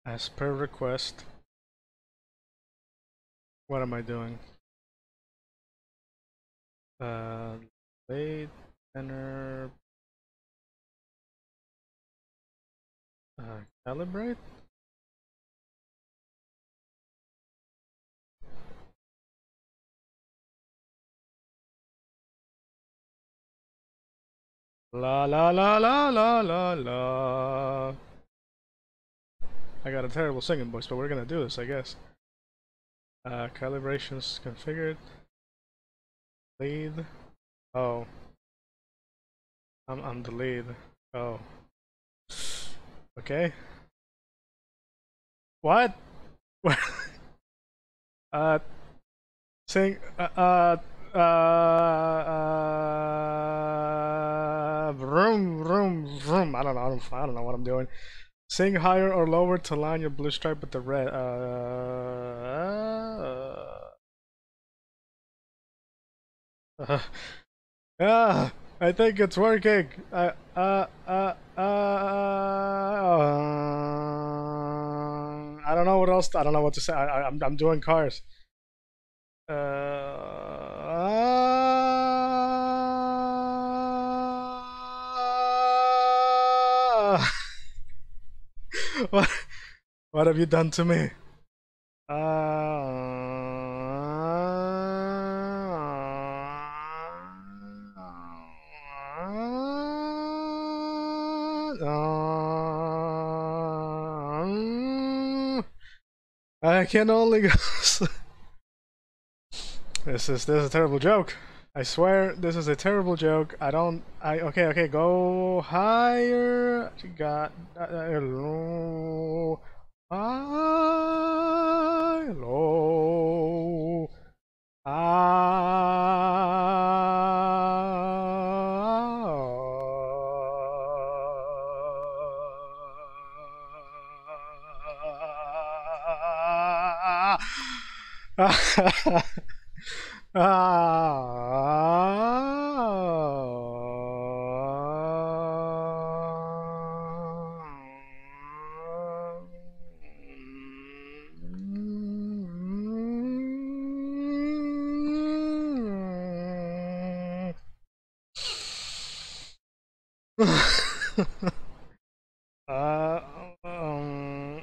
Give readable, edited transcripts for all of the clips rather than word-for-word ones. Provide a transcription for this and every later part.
As per request. What am I doing? Late center. Calibrate? La la la la la la la. I got a terrible singing voice, but we're gonna do this, I guess. Calibrations configured. Lead. Oh. I'm the lead. Oh. Okay. What? uh sing vroom vroom vroom. I don't know what I'm doing. Sing higher or lower to line your blue stripe with the red. I think it's working. I don't know what else. I don't know what to say. I'm doing cars. What? What have you done to me? I can only go. This is a terrible joke. I swear this is a terrible joke. Okay, go higher. Got low. High, low. uh, um,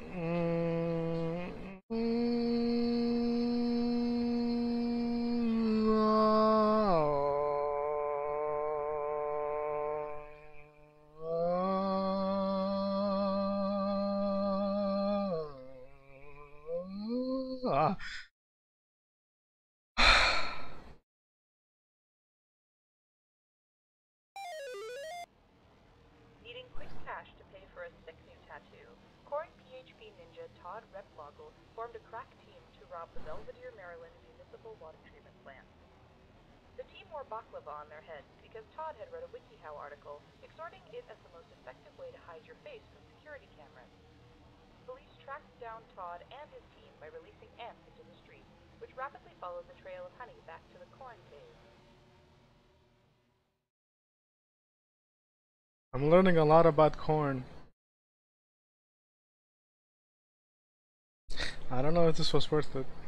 Needing quick cash to pay for a sick new tattoo, Corn PHP ninja Todd Replogle formed a crack team to rob the Belvedere, Maryland municipal water treatment plant. The team wore baklava on their heads because Todd had read a WikiHow article exhorting it as the most effective way to hide your face from security cameras. Police tracked down Todd and his team by releasing ants into the street, which rapidly followed the trail of honey back to the corn cave. I'm learning a lot about corn. I don't know if this was worth it.